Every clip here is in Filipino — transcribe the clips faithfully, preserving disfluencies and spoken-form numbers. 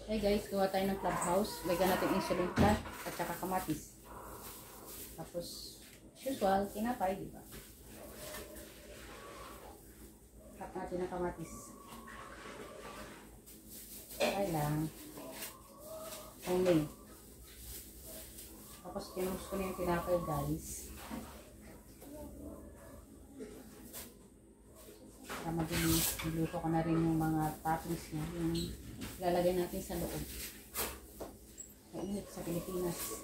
Hey guys, gawa tayo ng clubhouse. Lagyan natin insulin plant at saka kamatis. Tapos, usual, tinapay, di ba? Cut natin ng kamatis. Okay lang. Homemade. Tapos, kinus ko na yung tinapay, guys. Para mabilis, niluto ko na rin yung mga toppings niya. Yung lalagay natin sa loob. Mainit sa Pilipinas.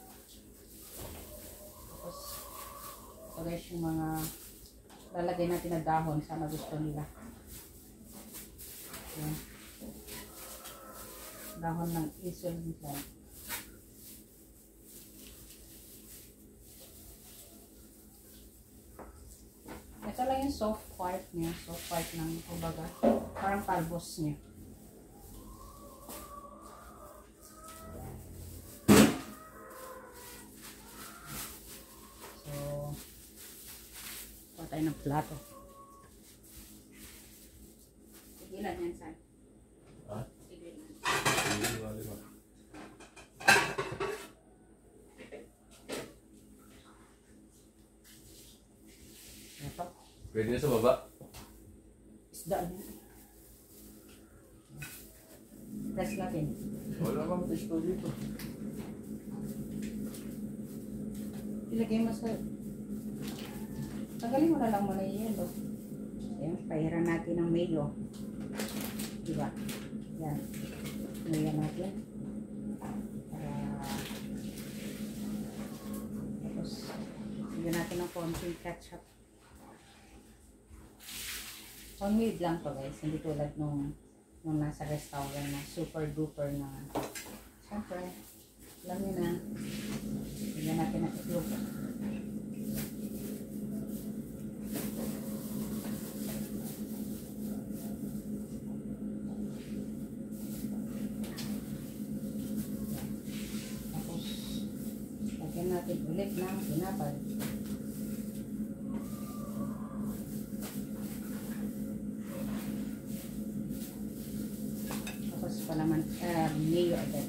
Tapos, ito guys yung mga lalagay natin na dahon. Sana gusto nila. Ayan. Dahon ng insulin plant. Ito lang yung soft part niya. Soft part ng, kumbaga, parang talbos niya. So, kuha tayo ng plato. Sige lang yan, San. Ha? Sige lang. Sige, wala ba? Ito. Pwede na sa baba? Isda niya. Press natin. Wala bang testo dito? Ilagay mo sa... Tagalin mo na lang muna yung yelo. Ayan, pahiran natin ng mayo. Diba? Yan. Mayo natin. Uh, tapos, bigyan natin ng konting ketchup. Homemade lang to guys. Hindi tulad nung, nung nasa restaurant na super duper na. Siyempre, alam nyo na. Bigyan natin ng itlog. Tapos, lagyan natin ulit ng tinapay. Tapos palaman, uh, mayo agad.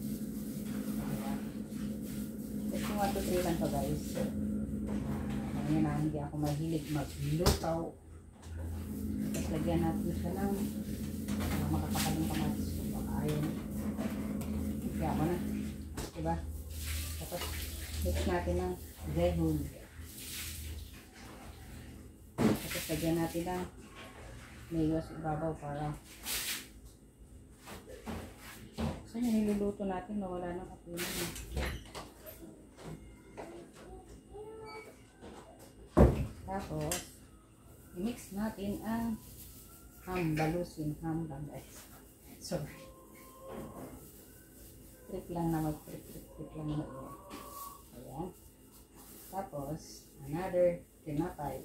one to three lang to guys. Uh, ngayon na hindi ako mahilig maglutaw. Tapos lagyan natin siya ng uh, makakakaling kamatis. So, baka ayaw. Kaya ako na. Diba? Tapos mix natin ng zehun. Tapos lagyan natin ng mayo sa ibabaw para kasi niluluto natin na wala nang kapunan. Tapos, i-mix natin ang ham balusin. Ham lang guys. Sorry. Trip lang na mag-trip-trip-trip lang na yun. Ayan. Tapos, another tinapay.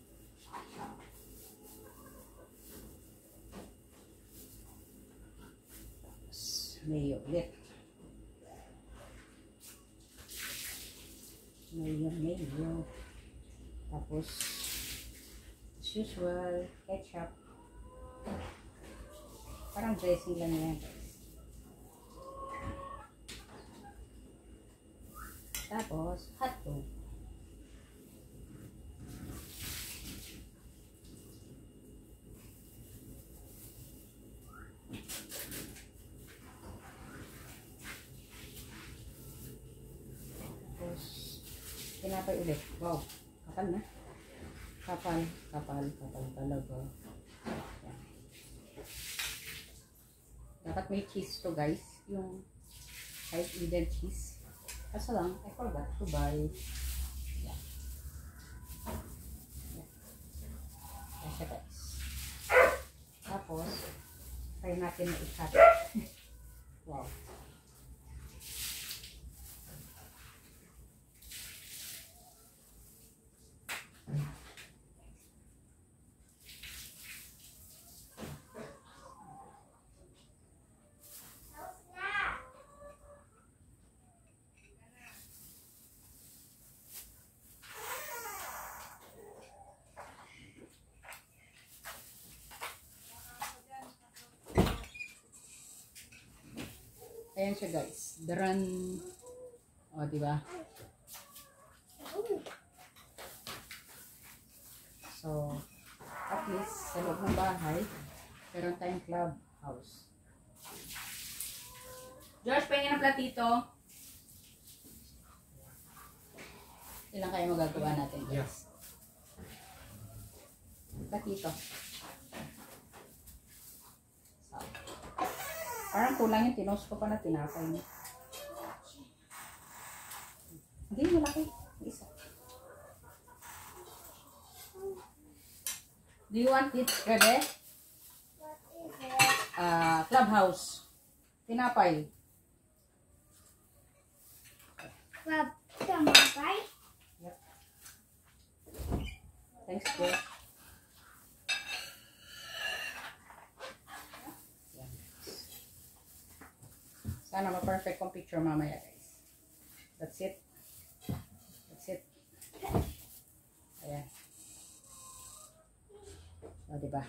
Tapos, mayo ulit. Mayo, mayo. Tapos, as usual, ketchup. Parang dressing lang yan guys. Tapos, hotdog. Tapos, tinapay ulit. Wow! Kapal na. Kapal, kapal, kapal talaga. Yan. Dapat may cheese to guys. Yung kahit even cheese. Kaso lang, I forgot to buy. Yan. Yan. Yan siya guys. Tapos, try natin na i-cut. Wow. Ayan siya guys. The run. O, oh, diba? So, at least sa loob ng bahay, meron tayong clubhouse. Josh, pahingin ng platito. Ilang kaya magagawa natin guys? Yeah. Platito. So, parang kulang yung tinos ko pa na tinapay niya. Hindi, malaki. Isa. Do you want it, Rebe? What is it? Uh, clubhouse. Tinapay. Club Tinapay? Yep. Thanks, bro. Yan. Sana ma-perfect kong picture mamaya, guys. That's it. That's it. Ayan. O, diba?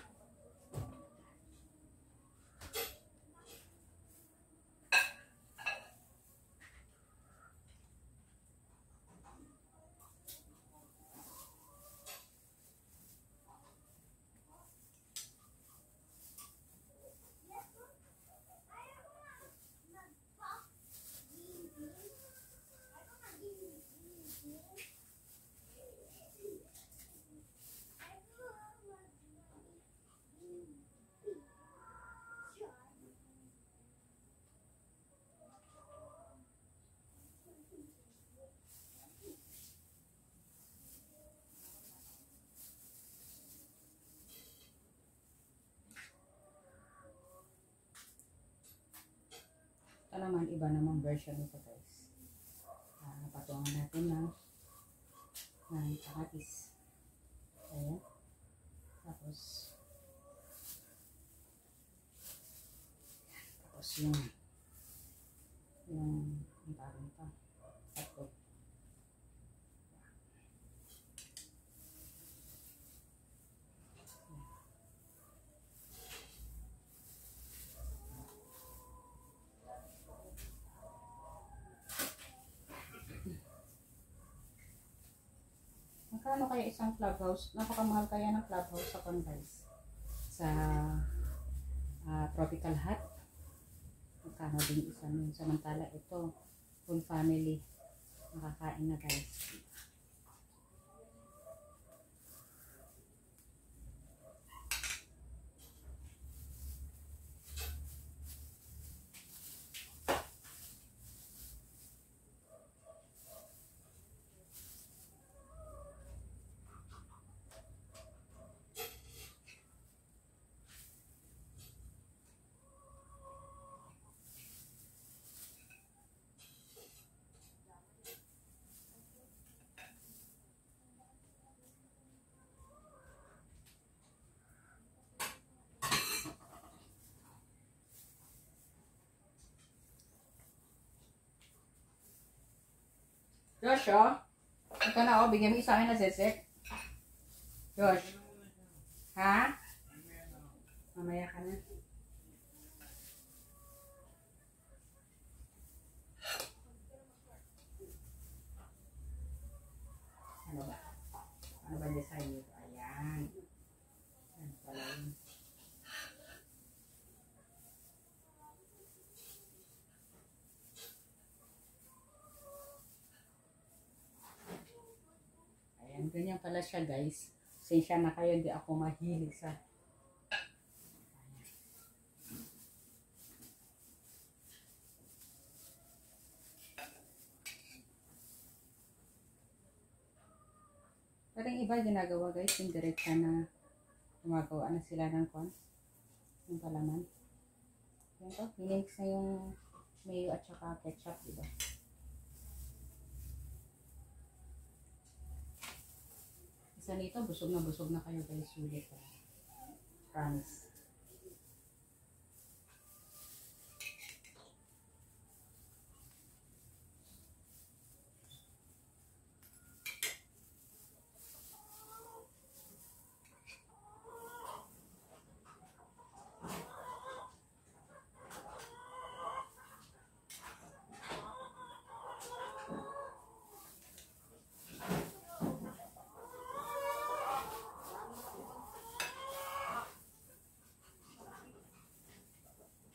Ito naman, iba namang version nito guys. Uh, napatungan natin ng ng kakatis. Ayan. Tapos tapos yung yung yung parang ito. Tapos magkano kaya isang clubhouse? Napakamahal kaya ng clubhouse sa guys. Sa uh, tropical hut. Magkano din isa nun. Samantala ito, full family. Nakakain na guys. Josh, oh. Ito na, oh. Bigyan mo isa akin na sesek. Josh. Ha? Mamaya ka na. Ano ba? Ano ba design nito? Ayan. Ano pala yun? Ayan, ganyan pala siya guys. Sensya na kayo, hindi ako mahilig sa parang iba ginagawa guys, yung direkta na gumagawa na sila ng kon yung palaman. Yan to, minix na yung mayo at saka ketchup, diba? Isa nito, busog na busog na kayo guys, sulit ha. Promise.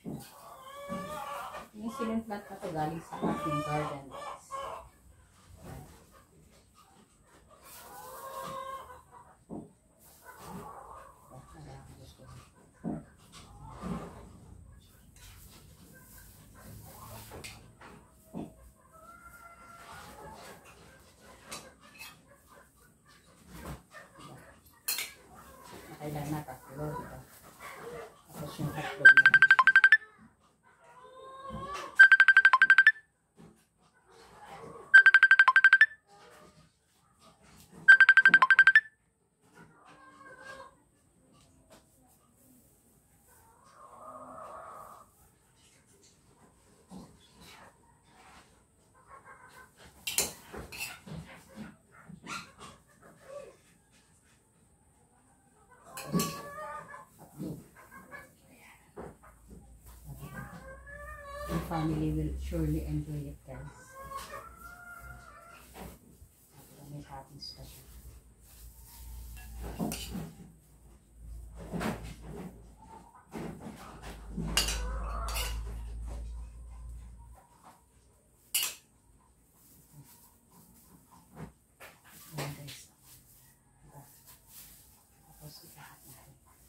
Yung ceiling plant na to galing sa aking garden, guys. Nakailan na tatlo, diba? Tapos yung hotdog na lang. Your family will surely enjoy it, guys. May toppings pa siya. Ayan, guys. Diba? Tapos ikahat natin.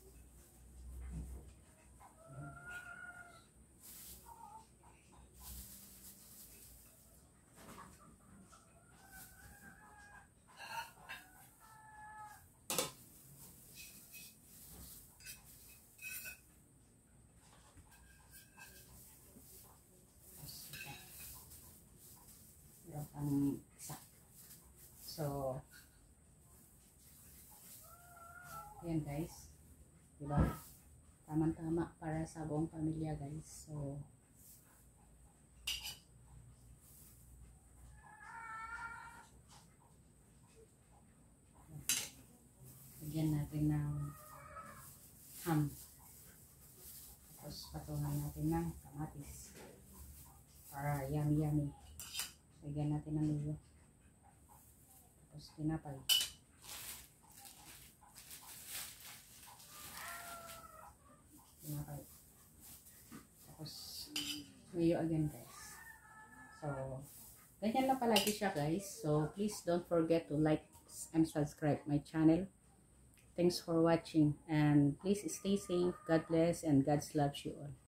Ang isa. So, yan guys. Diba? Tamang-tama para sa buong pamilya, guys. So, lagyan natin ng ham. Tapos, patungan natin ng kamatis. Para yummy-yummy. Lagyan natin ng luyo. Tapos tinapay. Tinapay. Tapos luyo again, guys. So, ganyan lang palagi siya, guys. So, please don't forget to like and subscribe my channel. Thanks for watching. And please stay safe. God bless and God's loves you all.